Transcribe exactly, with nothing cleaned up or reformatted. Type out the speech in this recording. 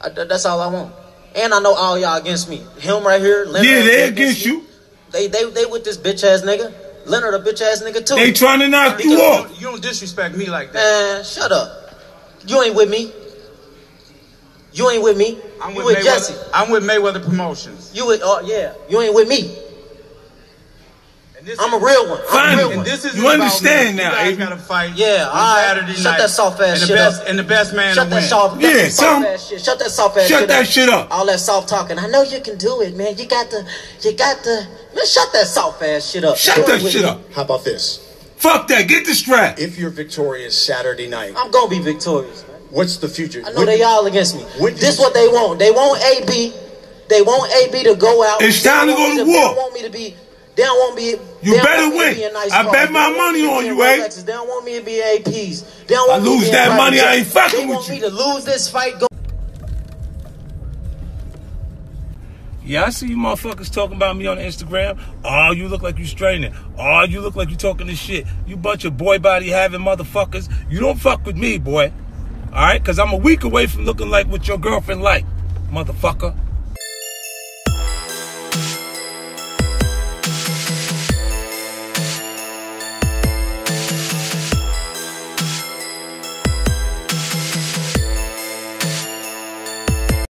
I, that's all I want. And I know all y'all against me. Him right here, Leonard. Yeah, they against you. They they they with this bitch ass nigga. Leonard a bitch ass nigga too. They trying to knock you off. You don't disrespect me like that. Man, shut up. You ain't with me. You ain't with me. I'm you with, with Mayweather. Jesse. I'm with Mayweather Promotions. You with oh yeah. You ain't with me. I'm a real one. I'm a real one. This is you understand now? You guys gotta fight. Yeah, on right. Saturday Shut night. that soft ass and the shit best, up. And the best man Shut to that win. soft, yeah, that some, soft ass shit. Shut that soft ass shut shit that up. shit up. All that soft talking. I know you can do it, man. You got the, you got the. Man, shut that soft ass shit up. Shut that shit up. How about this? Fuck that. Get the strap. If you're victorious Saturday night, I'm gonna be victorious. Man. What's the future? I know when, they all against me. This what they want. They want A B. They want A B to go out. It's time to go to war. They don't want me to be. They don't want me. You better win. Nice I bet my money on you, eh? They don't want me to be A Ps. They don't want I lose that money. I ain't fucking with you. They want me to lose this fight. Go Yeah, I see you motherfuckers talking about me on Instagram. Oh, you look like you straining. Oh, you look like you talking this shit. You bunch of boy body having motherfuckers. You don't fuck with me, boy. All right? Because I'm a week away from looking like what your girlfriend like, motherfucker.